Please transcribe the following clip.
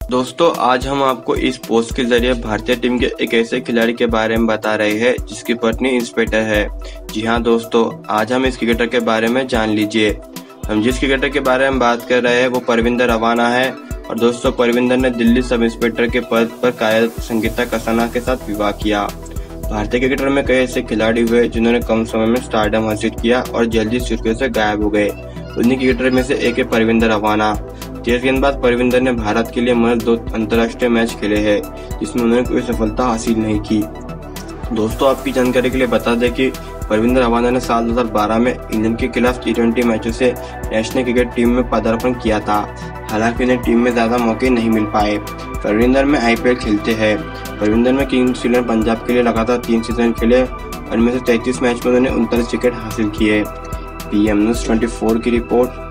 दोस्तों आज हम आपको इस पोस्ट के जरिए भारतीय टीम के एक ऐसे खिलाड़ी के बारे में बता रहे हैं जिसकी पत्नी इंस्पेक्टर है। जी हाँ दोस्तों, आज हम इस क्रिकेटर के बारे में जान लीजिए। हम जिस क्रिकेटर के बारे में बात कर रहे हैं वो परविंदर अवाना है। और दोस्तों परविंदर ने दिल्ली सब इंस्पेक्टर के पद पर कायल संगीता कसाना के साथ विवाह किया। भारतीय क्रिकेटर में कई ऐसे खिलाड़ी हुए जिन्होंने कम समय में स्टारडम हासिल किया और जल्दी सुर्खियों से गायब हो गए। उन्हीं क्रिकेटर में से एक है परविंदर अवाना। तेज गेंदबाज परविंदर ने भारत के लिए महज 2 अंतर्राष्ट्रीय मैच खेले हैं जिसमें उन्होंने कोई सफलता हासिल नहीं की। दोस्तों आपकी जानकारी के लिए बता दें कि परविंदर अवाना ने साल 2012 में इंग्लैंड के खिलाफ T20 मैचों से नेशनल क्रिकेट टीम में पदार्पण किया था। हालांकि उन्हें टीम में ज्यादा मौके नहीं मिल पाए। परविंदर में IPL खेलते हैं। परविंदर में किंग्स 11 पंजाब के लिए लगातार 3 सीजन खेले और इनमें से 33 मैच में उन्होंने 39 विकेट हासिल किए। PM News 24 की रिपोर्ट।